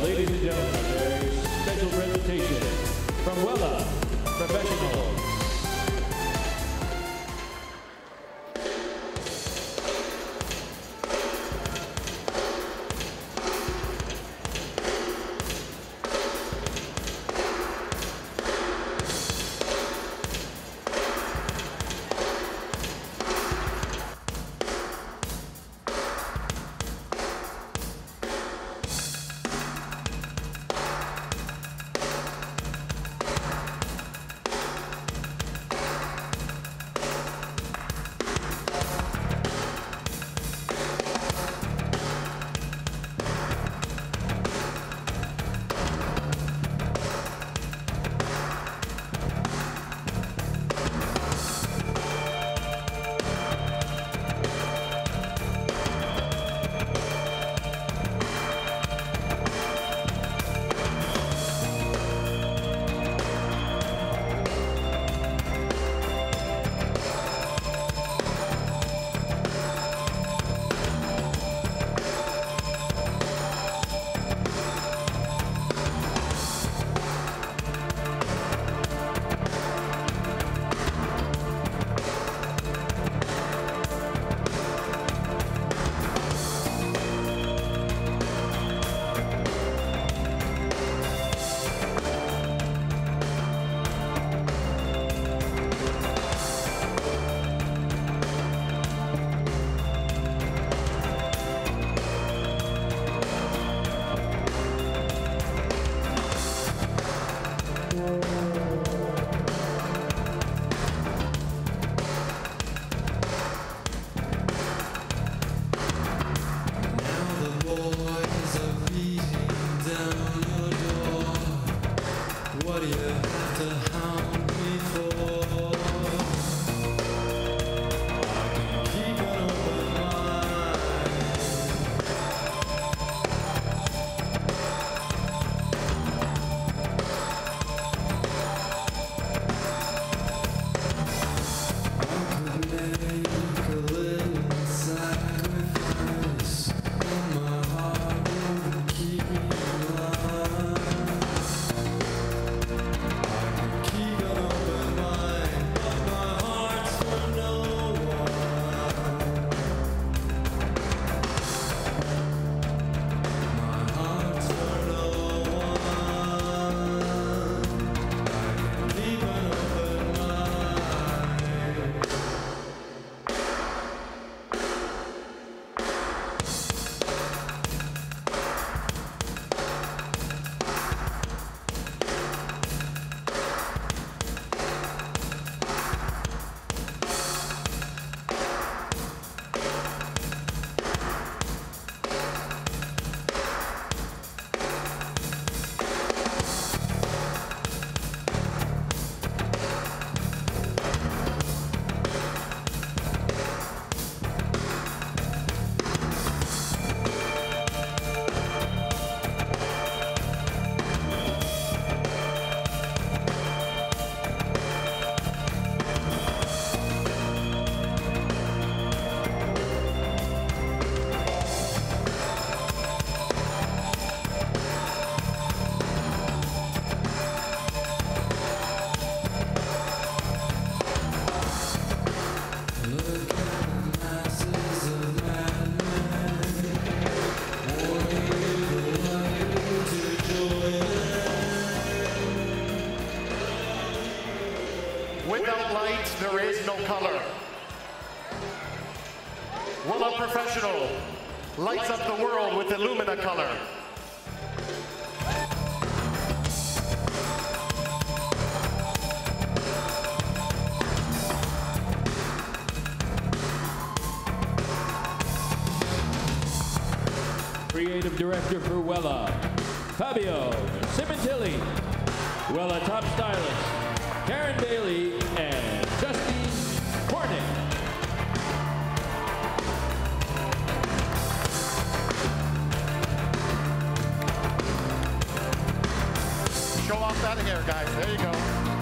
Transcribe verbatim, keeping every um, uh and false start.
ladies and gentlemen, a very special presentation from Wella Professionals. What do you have to hound me for? I can keep an open mind. I could make a little sacrifice, and my heart wouldn't keep me alive. Without light, there is no color. Wella Professional lights up the world with Illumina color. Creative Director for Wella, Fabio Simontilli. Wella Top Stylist, Karen Bailey and Justine Cornick. Show off that hair, guys. There you go.